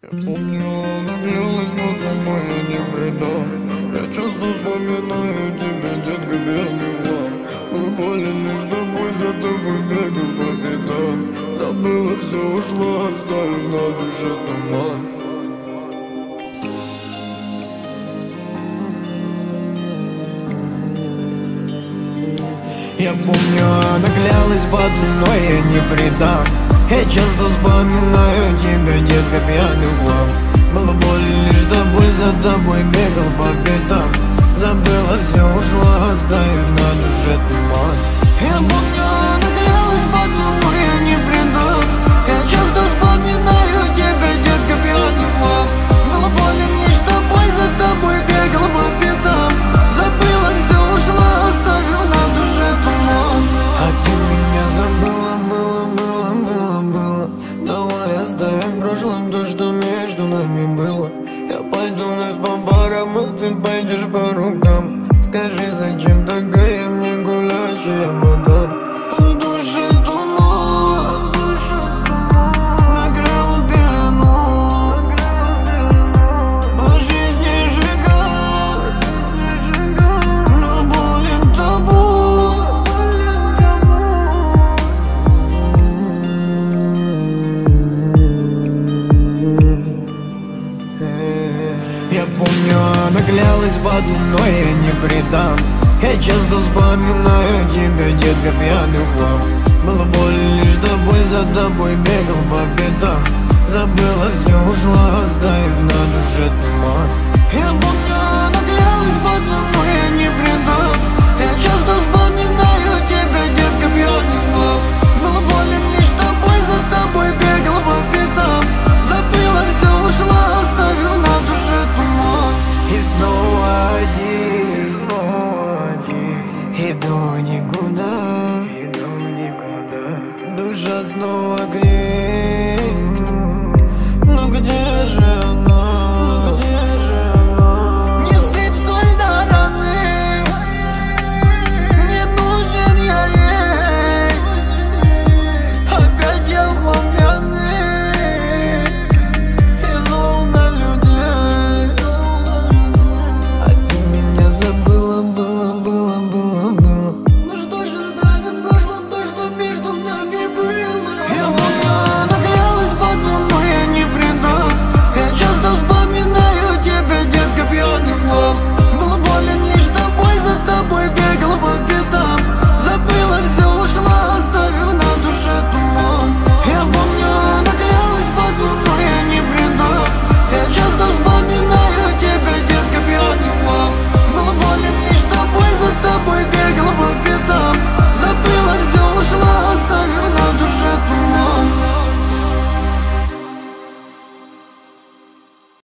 Я помню, она грелась, но я не предам. Я часто вспоминаю тебя, детка, бедный вам. Был болен лишь тобой, за тобой бегал по пятам. Забыла, все ушло, оставив на душе туман. Я помню, она клялась под луной, я не предам. Я часто вспоминаю тебя, детка, пьяный влам. Было больно лишь тобой, за тобой бегал по пятам. Забыла, все ушла, оставив на душе туман. Я помню, она клялась под луной, я не предам. Я часто вспоминаю тебя, детка, пьяный влам. Было больно лишь тобой, за тобой бегал по пятам. Забыла, все ушла, оставив на душе туман. А ты меня забыла, было. Давай оставим в прошлом то, что между нами было. Я пойду вновь по барам, а ты пойдешь по рукам. Скажи, зачем такая мне гулящая мадам? В душе туман, накрыл пелену, по жизни сжигал, но болен тобой. Я помню, она клялась под луной, я не предам. Я часто вспоминаю тебя, детка, пьяный хлам. Было больно лишь тобой, за тобой бегал по пятам. Забыл